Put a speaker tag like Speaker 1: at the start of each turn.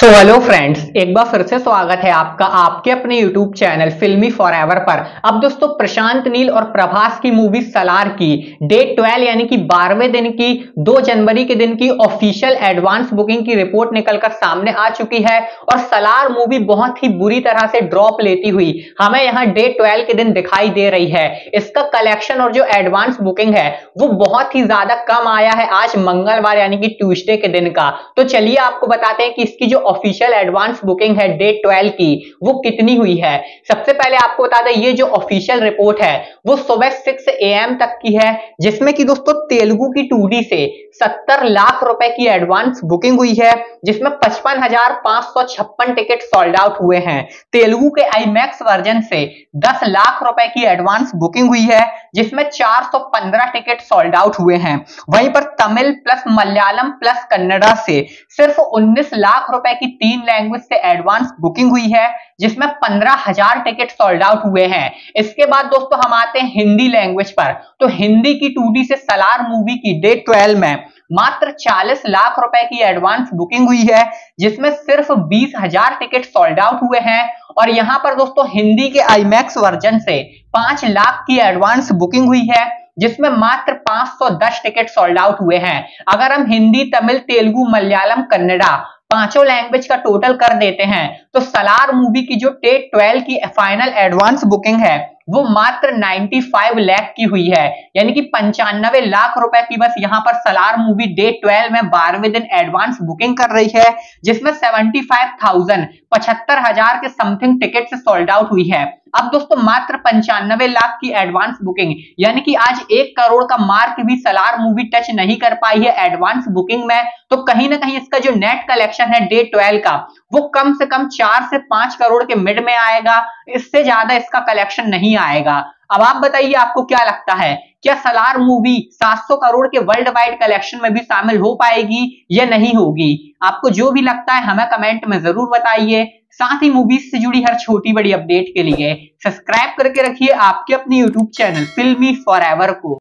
Speaker 1: तो hello friends, एक बार फिर से स्वागत है आपका आपके अपने यूट्यूब चैनल फिल्मी फॉरएवर पर। अब दोस्तों, प्रशांत नील और प्रभास की मूवी सलार की डे 12 यानी कि 12वें दिन की 2 जनवरी के दिन की ऑफिशियल एडवांस बुकिंग की रिपोर्ट निकलकर सामने आ चुकी है। और सलार मूवी बहुत ही बुरी तरह से ड्रॉप लेती हुई हमें यहां डे 12 के दिन दिखाई दे रही है। इसका कलेक्शन और जो एडवांस बुकिंग है वो बहुत ही ज्यादा कम आया है आज मंगलवार यानी कि ट्यूसडे के दिन का। तो चलिए आपको बताते हैं कि इसकी जो ऑफिशियल एडवांस बुकिंग है डे 12 की वो कितनी हुई है। सबसे पहले आपको बता दें, ये जो ऑफिशियल रिपोर्ट है वो सुबह 6 AM तक की है, जिसमें कि दोस्तों तेलुगु की 2D से 70 लाख रुपए की एडवांस बुकिंग हुई है, जिसमें 55,556 टिकट सोल्ड आउट हुए हैं। तेलुगु के आईमैक्स वर्जन से 10 लाख रुपए की एडवांस बुकिंग हुई है, जिसमें 415 टिकट सोल्ड आउट हुए हैं। वहीं पर तमिल प्लस मलयालम प्लस कन्नड़ा से सिर्फ 19 लाख रुपए की 3 लैंग्वेज से एडवांस बुकिंग हुई है, जिसमें 15,000 टिकट सोल्ड आउट हुए हैं। इसके बाद दोस्तों हम आते हैं हिंदी लैंग्वेज पर। तो हिंदी की 2D से सलार मूवी की डे 12 में मात्र 40 लाख रुपए की एडवांस बुकिंग हुई है, जिसमें सिर्फ 20,000 टिकट सोल्ड आउट हुए हैं। और यहां पर दोस्तों हिंदी के आईमैक्स वर्जन से 5 लाख की एडवांस बुकिंग हुई है, जिसमें मात्र 510 टिकट सोल्ड आउट हुए हैं। अगर हम हिंदी, तमिल, तेलुगु, मलयालम, कन्नड़ा पांचों लैंग्वेज का टोटल कर देते हैं तो सलार मूवी की जो डे 12 की फाइनल एडवांस बुकिंग है वो मात्र 95 लाख की हुई है, यानी कि 95 लाख रुपए की बस यहां पर सलार मूवी डे 12 में 12वें दिन एडवांस बुकिंग कर रही है, जिसमें 75,000 के समथिंग टिकट से सोल्ड आउट हुई है। अब दोस्तों मात्र 95 लाख की एडवांस बुकिंग यानी कि आज 1 करोड़ का मार्क भी सलार मूवी टच नहीं कर पाई है एडवांस बुकिंग में। तो कहीं ना कहीं इसका जो नेट कलेक्शन है डे 12 का वो कम से कम 4 से 5 करोड़ के मिड में आएगा, इससे ज्यादा इसका कलेक्शन नहीं आएगा। अब आप बताइए, आपको क्या लगता है, क्या सलार मूवी 700 करोड़ के वर्ल्ड वाइड कलेक्शन में भी शामिल हो पाएगी या नहीं होगी? आपको जो भी लगता है हमें कमेंट में जरूर बताइए। साथ ही मूवीज से जुड़ी हर छोटी बड़ी अपडेट के लिए सब्सक्राइब करके रखिए आपके अपने यूट्यूब चैनल फिल्मी फॉरएवर को।